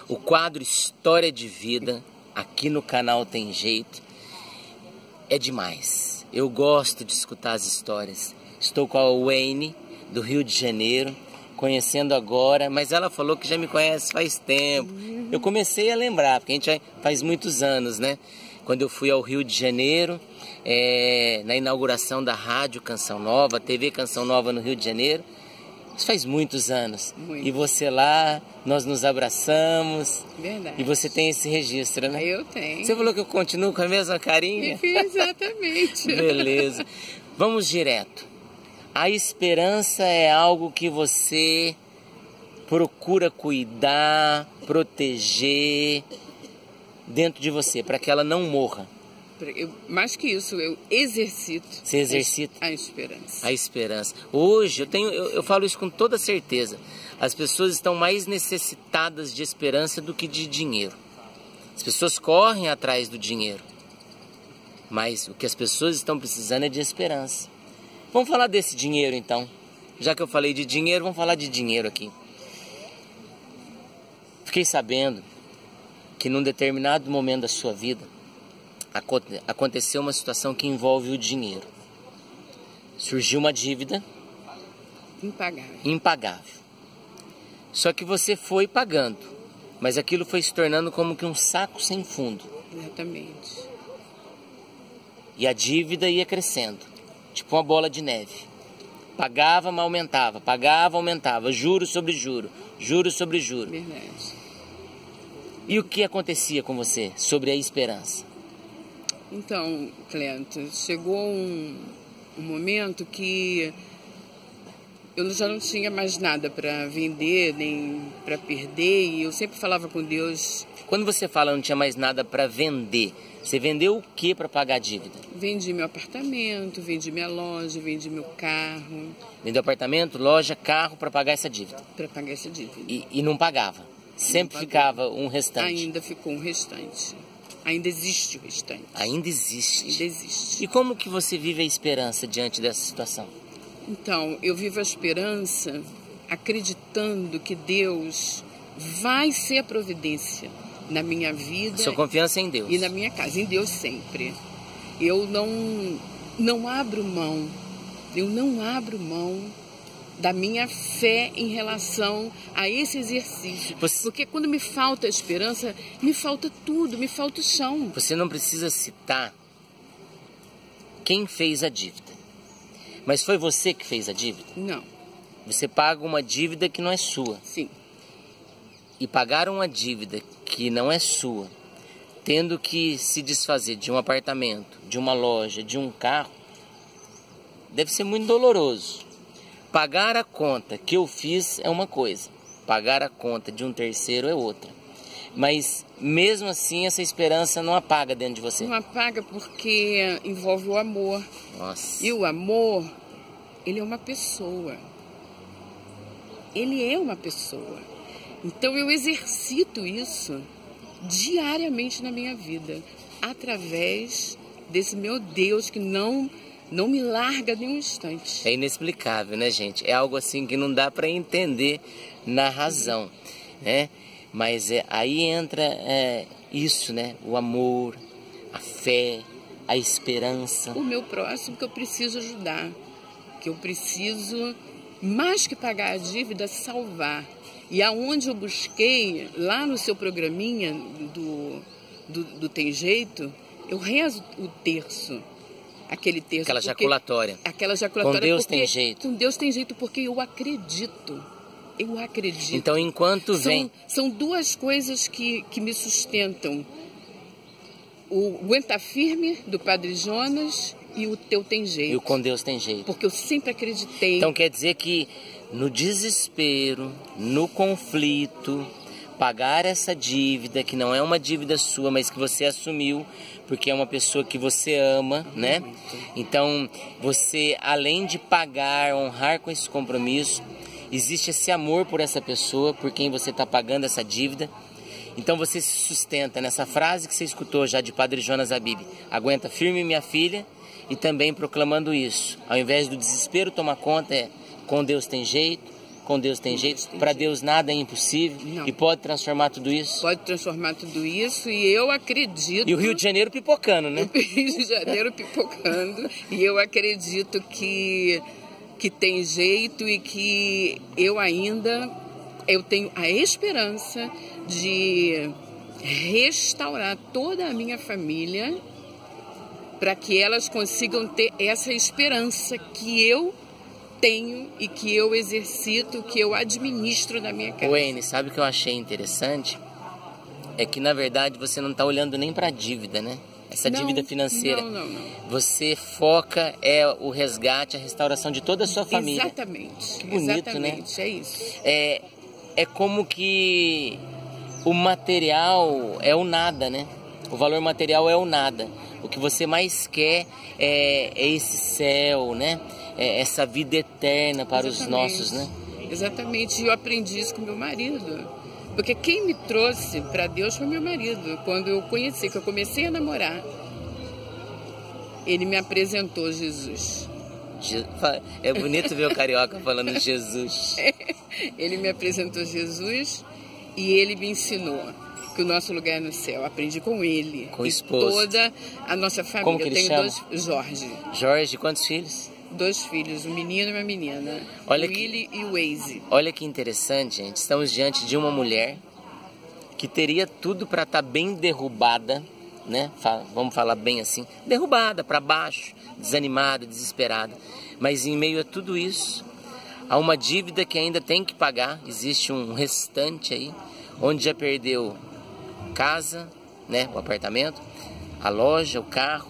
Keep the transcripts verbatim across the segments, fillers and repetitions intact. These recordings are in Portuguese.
O quadro História de Vida, aqui no canal Tem Jeito, é demais. Eu gosto de escutar as histórias. Estou com a Wayne, do Rio de Janeiro, conhecendo agora, mas ela falou que já me conhece faz tempo. Eu comecei a lembrar, porque a gente faz muitos anos, né? Quando eu fui ao Rio de Janeiro, é, na inauguração da Rádio Canção Nova, T V Canção Nova no Rio de Janeiro, isso faz muitos anos. Muito. E você lá, nós nos abraçamos. Verdade. E você tem esse registro, né? Eu tenho. Você falou que eu continuo com a mesma carinha? Exatamente. Beleza. Vamos direto. A esperança é algo que você procura cuidar, proteger dentro de você, para que ela não morra. Eu, mais que isso, eu exercito. Você exercita a esperança. A esperança. Hoje, eu, tenho, eu, eu falo isso com toda certeza. As pessoas estão mais necessitadas de esperança do que de dinheiro. As pessoas correm atrás do dinheiro. Mas o que as pessoas estão precisando é de esperança. Vamos falar desse dinheiro, então. Já que eu falei de dinheiro, vamos falar de dinheiro aqui. Fiquei sabendo que num determinado momento da sua vida aconteceu uma situação que envolve o dinheiro. Surgiu uma dívida impagável. impagável. Só que você foi pagando, mas aquilo foi se tornando como que um saco sem fundo. Exatamente. E a dívida ia crescendo, tipo uma bola de neve. Pagava, mas aumentava, pagava, aumentava, juro sobre juro, juro sobre juro. Verdade. E o que acontecia com você sobre a esperança? Então, Cleto, chegou um, um momento que eu já não tinha mais nada para vender, nem para perder, e eu sempre falava com Deus. Quando você fala não tinha mais nada para vender, você vendeu o que para pagar a dívida? Vendi meu apartamento, vendi minha loja, vendi meu carro. Vendeu apartamento, loja, carro para pagar essa dívida? Para pagar essa dívida. E, e não pagava? Sempre não ficava um restante? Ainda ficou um restante. Ainda existe o restante. Ainda existe? Ainda existe. E como que você vive a esperança diante dessa situação? Então, eu vivo a esperança acreditando que Deus vai ser a providência na minha vida. Sua confiança é em Deus. E na minha casa, em Deus sempre. Eu não, não abro mão, eu não abro mão da minha fé em relação a esse exercício. Você... Porque quando me falta a esperança, me falta tudo, me falta o chão. Você não precisa citar quem fez a dívida. Mas foi você que fez a dívida? Não. Você paga uma dívida que não é sua. Sim. E pagar uma dívida que não é sua, tendo que se desfazer de um apartamento, de uma loja, de um carro, deve ser muito doloroso. Pagar a conta que eu fiz é uma coisa, pagar a conta de um terceiro é outra. Mas mesmo assim essa esperança não apaga dentro de você. Não apaga porque envolve o amor. Nossa. E o amor, ele é uma pessoa. Ele é uma pessoa. Então eu exercito isso diariamente na minha vida, através desse meu Deus que não... não me larga nem um instante. É inexplicável, né, gente? É algo assim que não dá para entender na razão, né? Mas é, aí entra é, isso, né? O amor, a fé, a esperança. O meu próximo que eu preciso ajudar, que eu preciso, mais que pagar a dívida, salvar. E aonde eu busquei, lá no seu programinha do, do, do Tem Jeito, eu rezo o terço. Aquele terço. Aquela jaculatória. Aquela jaculatória. Com Deus porque, tem jeito. Com Deus tem jeito porque eu acredito. Eu acredito. Então, enquanto vem... São, são duas coisas que, que me sustentam. O Aguenta Firme, do Padre Jonas, e o Teu Tem Jeito. E o Com Deus Tem Jeito. Porque eu sempre acreditei. Então, quer dizer que no desespero, no conflito, pagar essa dívida, que não é uma dívida sua, mas que você assumiu, porque é uma pessoa que você ama, né? Então, você, além de pagar, honrar com esse compromisso, existe esse amor por essa pessoa, por quem você está pagando essa dívida. Então, você se sustenta nessa frase que você escutou já de Padre Jonas Abib: aguenta firme, minha filha, e também proclamando isso. Ao invés do desespero tomar conta, é com Deus tem jeito, Com Deus tem Com jeito? Deus tem Para jeito. Deus nada é impossível? Não. E pode transformar tudo isso? Pode transformar tudo isso e eu acredito... E o Rio de Janeiro pipocando, né? O Rio de Janeiro pipocando. E eu acredito que, que tem jeito e que eu ainda eu tenho a esperança de restaurar toda a minha família para que elas consigam ter essa esperança que eu tenho e que eu exercito, que eu administro na minha casa. Wayne, sabe o que eu achei interessante? É que, na verdade, você não está olhando nem para a dívida, né? Essa Não, dívida financeira. Não, não, não. Você foca é o resgate, a restauração de toda a sua família. Exatamente. Que bonito, exatamente, né? é isso. É, é como que o material é o nada, né? O valor material é o nada. O que você mais quer é, é esse céu, né? É essa vida eterna para Exatamente. os nossos, né? Exatamente. E eu aprendi isso com meu marido. Porque quem me trouxe para Deus foi meu marido. Quando eu conheci, que eu comecei a namorar, ele me apresentou Jesus. É bonito ver o carioca falando Jesus. Ele me apresentou Jesus e ele me ensinou que o nosso lugar é no céu. Aprendi com ele. Com o e esposo. Toda a nossa família. Como que eu ele tenho chama? dois, Jorge. Jorge, quantos filhos? Dois filhos, um menino e uma menina. Olha o que- Willy e o Waze. Olha que interessante, gente. Estamos diante de uma mulher que teria tudo para estar bem derrubada, né? Fa- Vamos falar bem assim, derrubada para baixo, desanimada, desesperada. Mas em meio a tudo isso, há uma dívida que ainda tem que pagar. Existe um restante aí, onde já perdeu casa, né? O apartamento, a loja, o carro,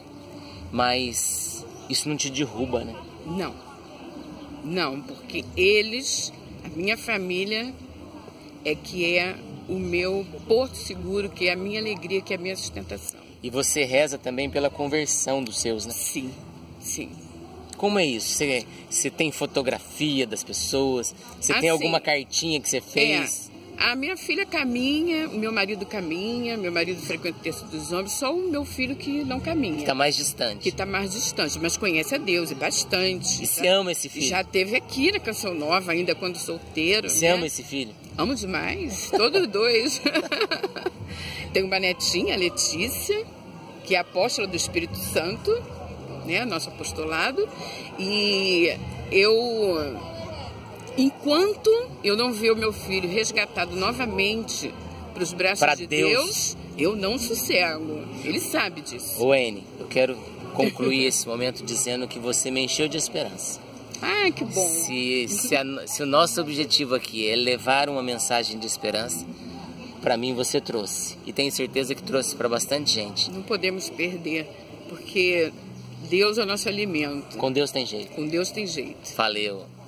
mas isso não te derruba, né? Não. Não, porque eles, a minha família, é que é o meu porto seguro, que é a minha alegria, que é a minha sustentação. E você reza também pela conversão dos seus, né? Sim, sim. Como é isso? Você, você tem fotografia das pessoas? Você Ah, tem sim. alguma cartinha que você fez? É, a minha filha caminha, o meu marido caminha, meu marido frequenta o texto dos homens, só o meu filho que não caminha. Está mais distante. Que está mais distante, mas conhece a Deus, e bastante. E você ama esse filho? Já teve aqui na Canção Nova, ainda quando solteiro. Você né? ama esse filho? Amo demais, todos dois. Tenho uma netinha, a Letícia, que é apóstola do Espírito Santo, né, nosso apostolado. E eu, enquanto eu não ver o meu filho resgatado novamente para os braços Pra de Deus. Deus, eu não sossego. Ele sabe disso. Wayne, eu quero concluir esse momento dizendo que você me encheu de esperança. Ai, que bom. Se, se, a- se o nosso objetivo aqui é levar uma mensagem de esperança, para mim você trouxe. E tenho certeza que trouxe para bastante gente. Não podemos perder, porque Deus é o nosso alimento. Com Deus tem jeito. Com Deus tem jeito. Valeu.